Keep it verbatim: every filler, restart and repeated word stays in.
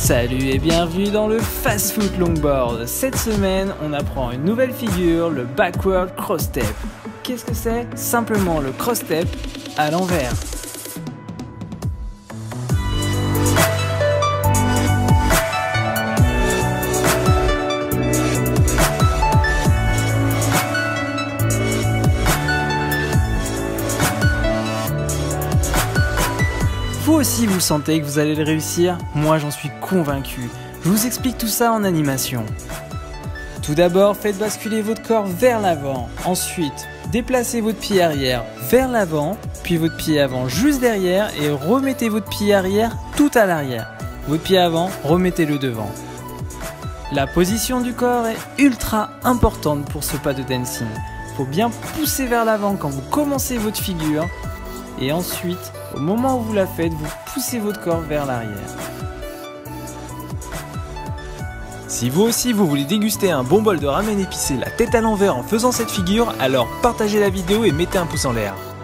Salut et bienvenue dans le Fast Foot Longboard. Cette semaine, on apprend une nouvelle figure, le Backward Cross Step. Qu'est-ce que c'est? Simplement le cross step à l'envers. Vous aussi vous sentez que vous allez le réussir? Moi j'en suis convaincu. Je vous explique tout ça en animation. Tout d'abord, faites basculer votre corps vers l'avant. Ensuite, déplacez votre pied arrière vers l'avant, puis votre pied avant juste derrière et remettez votre pied arrière tout à l'arrière. Votre pied avant, remettez-le devant. La position du corps est ultra importante pour ce pas de dancing. Il faut bien pousser vers l'avant quand vous commencez votre figure. Et ensuite, au moment où vous la faites, vous poussez votre corps vers l'arrière. Si vous aussi vous voulez déguster un bon bol de ramen épicé la tête à l'envers en faisant cette figure, alors partagez la vidéo et mettez un pouce en l'air.